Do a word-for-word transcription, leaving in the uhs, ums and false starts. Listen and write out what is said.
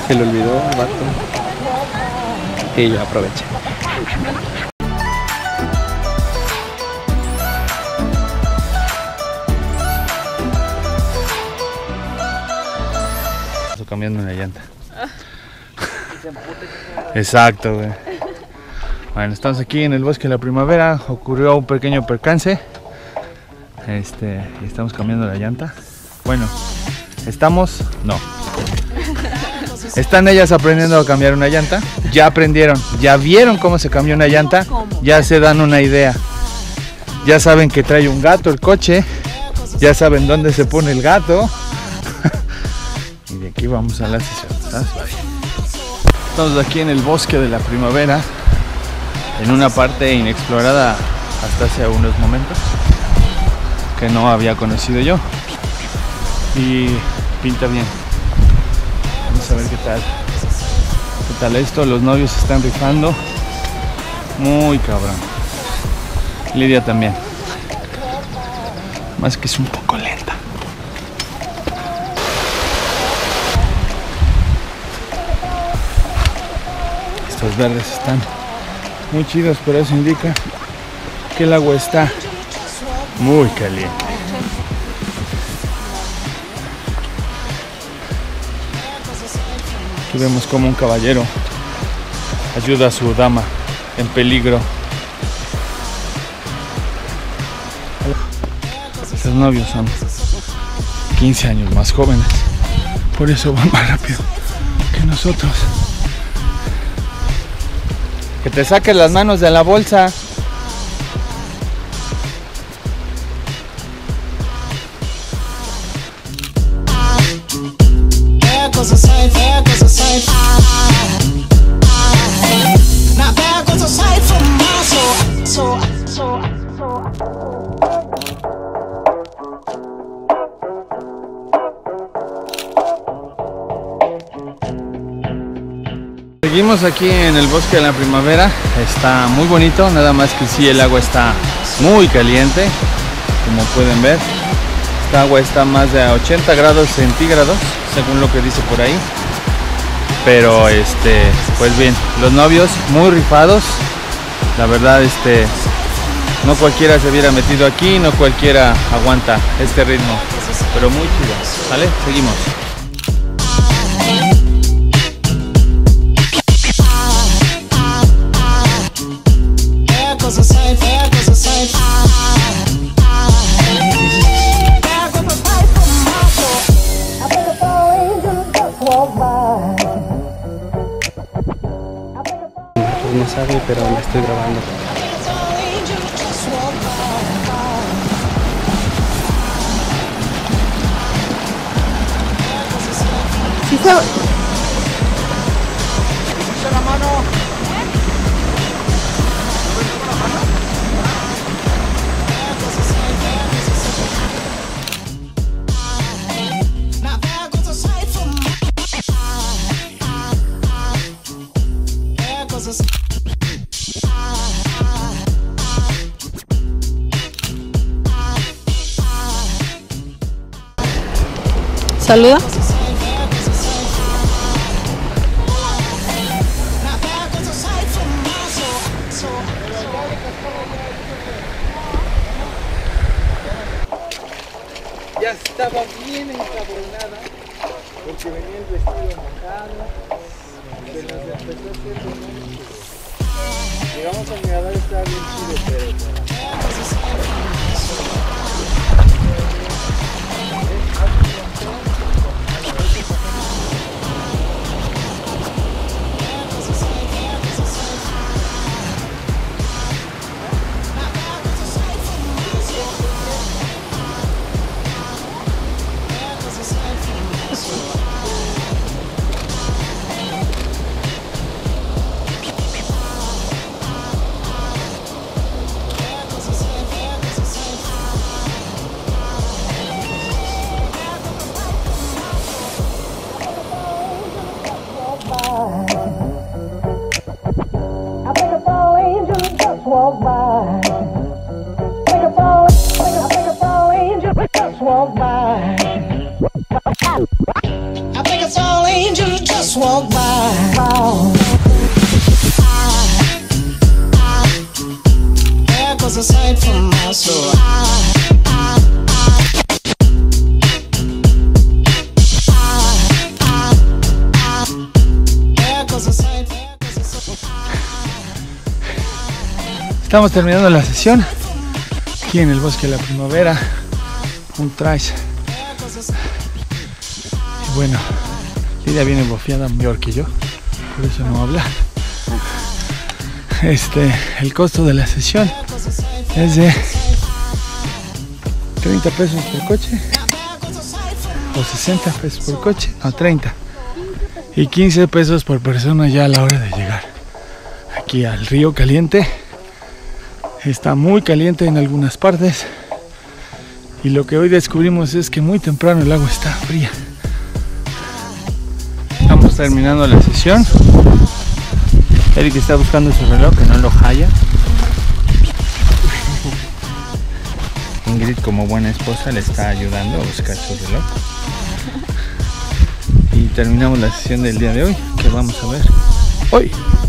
Se le olvidó el vato. Y yo aproveché. Estoy cambiando la llanta. Exacto, güey. Bueno, estamos aquí en el bosque de la primavera. Ocurrió un pequeño percance. Este, y estamos cambiando la llanta. Bueno, estamos, no. Están ellas aprendiendo a cambiar una llanta. Ya aprendieron, ya vieron cómo se cambió una llanta. Ya se dan una idea. Ya saben que trae un gato el coche. Ya saben dónde se pone el gato. Y de aquí vamos a la sesión. Estamos aquí en el bosque de la primavera, en una parte inexplorada hasta hace unos momentos, que no había conocido yo. Y pinta bien. Vamos a ver qué tal. ¿Qué tal esto? Los novios se están rifando. Muy cabrón. Lidia también. Más que es un poco lenta. Estos verdes están muy chidos, pero eso indica que el agua está muy caliente. Aquí vemos como un caballero ayuda a su dama en peligro. Los novios son quince años más jóvenes, por eso van más rápido que nosotros. Que te saques las manos de la bolsa. Seguimos aquí en el bosque de la primavera. Está muy bonito, nada más que sí, el agua está muy caliente, como pueden ver. Esta agua está más de ochenta grados centígrados, según lo que dice por ahí. Pero este, pues bien, los novios muy rifados. La verdad, este, no cualquiera se hubiera metido aquí, no cualquiera aguanta este ritmo, pero muy chido. ¿Vale? Seguimos. No sabe, pero me estoy grabando. Sí se... la mano. Saluda. Ya estaba bien encabronada porque venía el vestido mojado, se nos empezó a hacer romántico. Llegamos a mirador, estaba bien chido, pero just walk by. There goes a sight from my soul. Estamos terminando la sesión aquí en el Bosque de la Primavera, un trash. Y bueno, Lidia viene bofiada peor que yo, por eso no habla. Este, el costo de la sesión es de treinta pesos por coche, o sesenta pesos por coche, no, treinta, y quince pesos por persona ya a la hora de llegar aquí al río caliente. Está muy caliente en algunas partes y lo que hoy descubrimos es que muy temprano el agua está fría. Estamos terminando la sesión. Eric está buscando su reloj que no lo halla. Ingrid, como buena esposa, le está ayudando a buscar su reloj. Y terminamos la sesión del día de hoy, que vamos a ver hoy.